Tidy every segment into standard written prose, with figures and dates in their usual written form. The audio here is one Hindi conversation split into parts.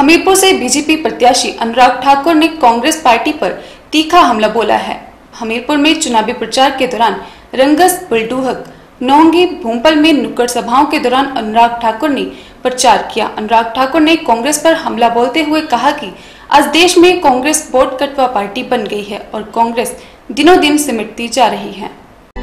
हमीरपुर से बीजेपी प्रत्याशी अनुराग ठाकुर ने कांग्रेस पार्टी पर तीखा हमला बोला है। हमीरपुर में चुनावी प्रचार के दौरान रंगस, बुलडूहक, नौंगी, भूंपल में नुक्कड़ सभाओं के दौरान अनुराग ठाकुर ने प्रचार किया। अनुराग ठाकुर ने कांग्रेस पर हमला बोलते हुए कहा कि आज देश में कांग्रेस वोट कटवा पार्टी बन गई है और कांग्रेस दिनों दिन सिमटती जा रही है।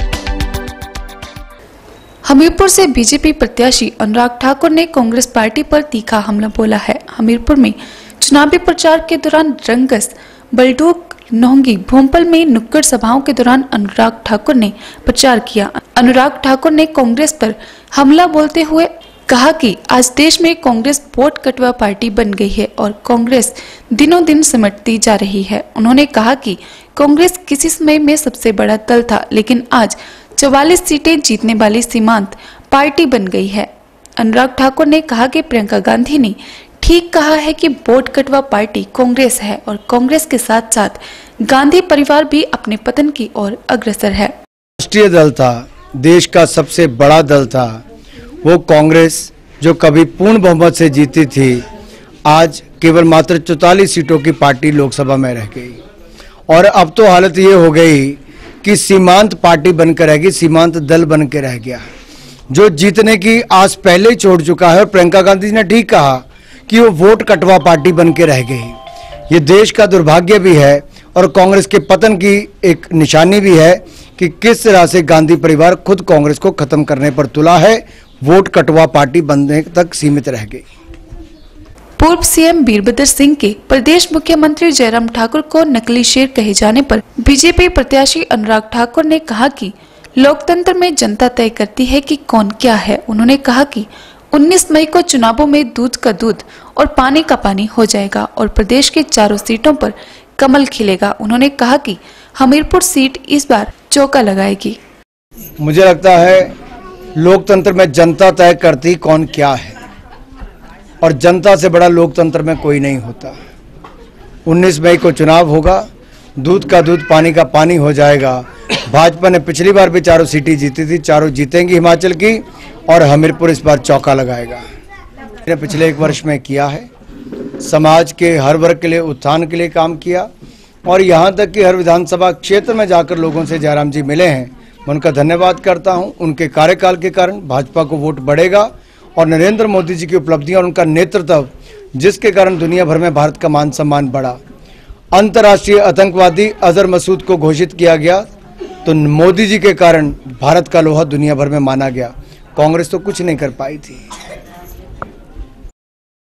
हमीरपुर से बीजेपी प्रत्याशी अनुराग ठाकुर ने कांग्रेस पार्टी पर तीखा हमला बोला है। हमीरपुर में चुनावी प्रचार के दौरान रंगस, बलडूक, नौंगी, भोंपल में नुक्कड़ सभाओं के दौरान अनुराग ठाकुर ने प्रचार किया। अनुराग ठाकुर ने कांग्रेस पर हमला बोलते हुए कहा कि आज देश में कांग्रेस वोट कटवा पार्टी बन गई है और कांग्रेस दिनों दिन सिमटती जा रही है। उन्होंने कहा कि कांग्रेस किसी समय में सबसे बड़ा दल था, लेकिन आज 44 सीटें जीतने वाली सीमांत पार्टी बन गई है। अनुराग ठाकुर ने कहा कि प्रियंका गांधी ने ठीक कहा है कि वोट कटवा पार्टी कांग्रेस है और कांग्रेस के साथ साथ गांधी परिवार भी अपने पतन की ओर अग्रसर है। राष्ट्रीय दल था, देश का सबसे बड़ा दल था वो कांग्रेस, जो कभी पूर्ण बहुमत से जीती थी, आज केवल मात्र 44 सीटों की पार्टी लोकसभा में रह गई। और अब तो हालत ये हो गई कि सीमांत पार्टी बनकर रह गई, सीमांत दल बनकर रह गया, जो जीतने की आस पहले ही छोड़ चुका है। और प्रियंका गांधी ने ठीक कहा कि वो वोट कटवा पार्टी बनकर रह गई। ये देश का दुर्भाग्य भी है और कांग्रेस के पतन की एक निशानी भी है कि किस तरह से गांधी परिवार खुद कांग्रेस को खत्म करने पर तुला है, वोट कटवा पार्टी बनने तक सीमित रह गई। पूर्व सीएम वीरभद्र सिंह के प्रदेश मुख्यमंत्री जयराम ठाकुर को नकली शेर कहे जाने पर बीजेपी प्रत्याशी अनुराग ठाकुर ने कहा कि लोकतंत्र में जनता तय करती है कि कौन क्या है। उन्होंने कहा कि 19 मई को चुनावों में दूध का दूध और पानी का पानी हो जाएगा और प्रदेश के चारों सीटों पर कमल खिलेगा। उन्होंने कहा कि हमीरपुर सीट इस बार चौका लगाएगी। मुझे लगता है लोकतंत्र में जनता तय करती कौन क्या है और जनता से बड़ा लोकतंत्र में कोई नहीं होता। 19 मई को चुनाव होगा, दूध का दूध पानी का पानी हो जाएगा। भाजपा ने पिछली बार भी चारों सीटें जीती थी, चारों जीतेंगी हिमाचल की, और हमीरपुर इस बार चौका लगाएगा। मैंने पिछले 1 वर्ष में किया है, समाज के हर वर्ग के लिए, उत्थान के लिए काम किया और यहाँ तक कि हर विधानसभा क्षेत्र में जाकर लोगों से जयराम जी मिले हैं। मैं उनका धन्यवाद करता हूँ। उनके कार्यकाल के कारण भाजपा को वोट बढ़ेगा और नरेंद्र मोदी जी की उपलब्धियां और उनका नेतृत्व, जिसके कारण दुनिया भर में भारत का मान सम्मान बढ़ा। अंतर्राष्ट्रीय आतंकवादी अजहर मसूद को घोषित किया गया तो मोदी जी के कारण भारत का लोहा दुनिया भर में माना गया। कांग्रेस तो कुछ नहीं कर पाई थी।